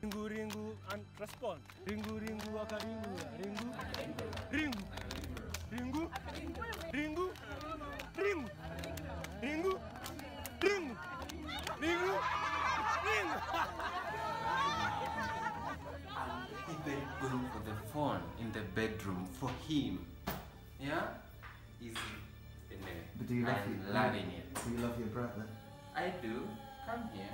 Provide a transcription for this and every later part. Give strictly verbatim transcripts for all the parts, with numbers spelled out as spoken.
Ringu ringu and respond. Ringu ringu akaringu. Ringu. Ringu. Ringu. Ringu. Ringu. Ringu. Ringu. Ringu. Ringu. Even going for the phone in the bedroom for him, yeah, is anyway. But do you love I'm your, loving it. Do you love your brother? I do. Come here.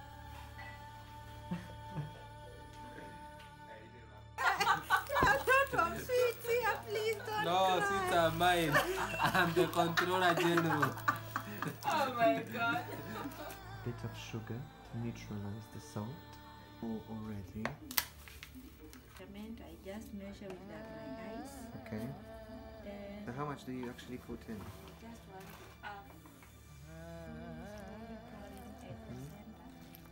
Sweetie, please don't No, sweets are mine. I'm the controller general. Oh my god. Bit of sugar to neutralize the salt. Oh, already. Cement, I just measure with that my eyes. Okay. Then So how much do you actually put in? just one half. Slowly pour in at the center.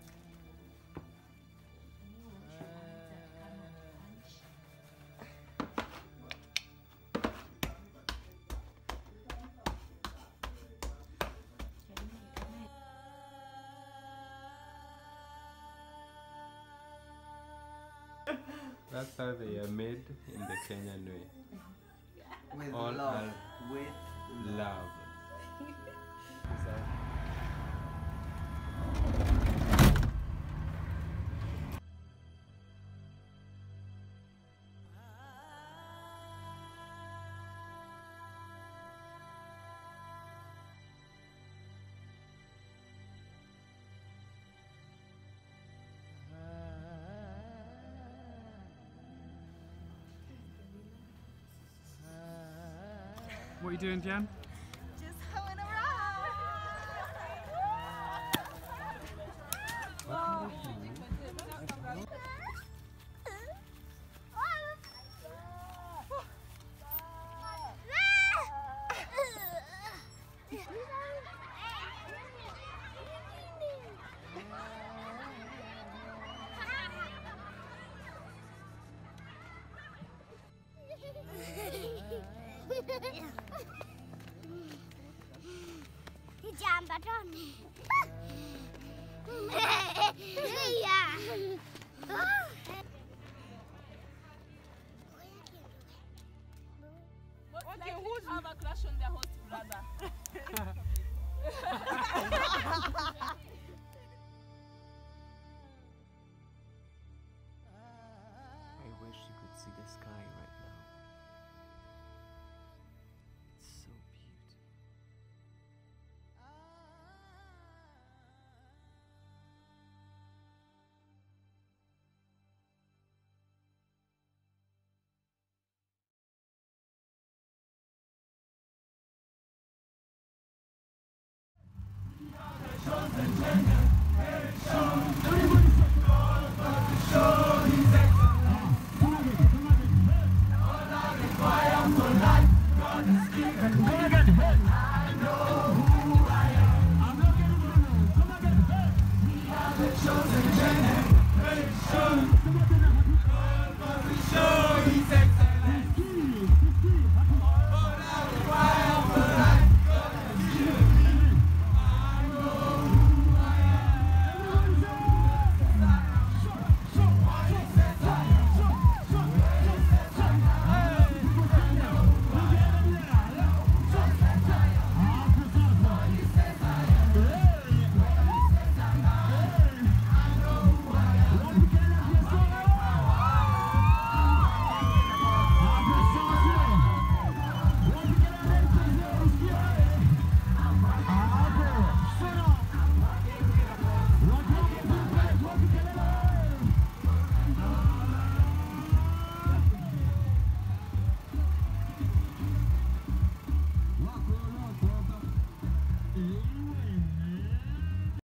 And you wash your hands that cannot punch. Can you make a mess? That's how they are made in the Kenyan way. With All love. are With love. What are you doing, Jan? Just hoeing around. Jamba Tony. Yeah. Okay, who's have a crush on their host brother?